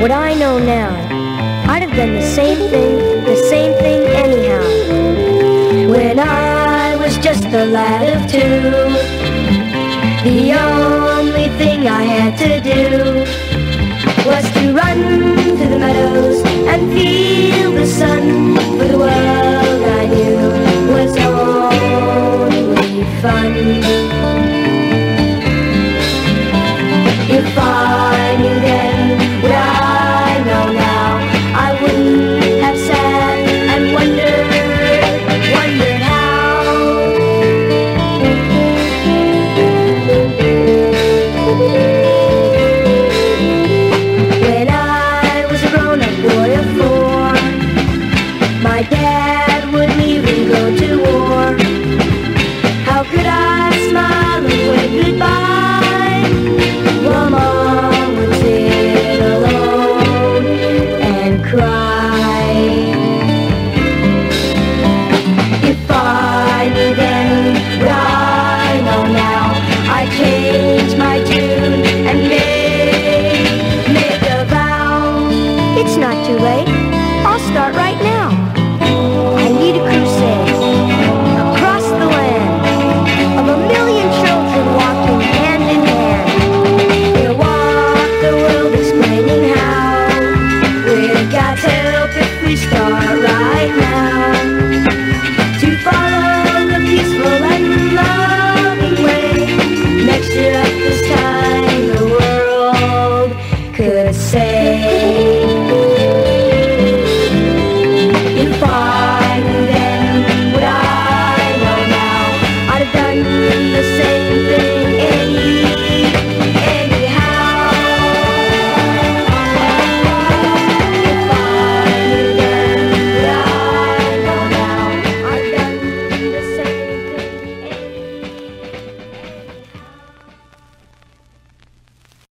What I know now, I'd have done the same thing anyhow. When I was just a lad of 2, the only thing I had to do was to run to the meadows and feel the sun, for the world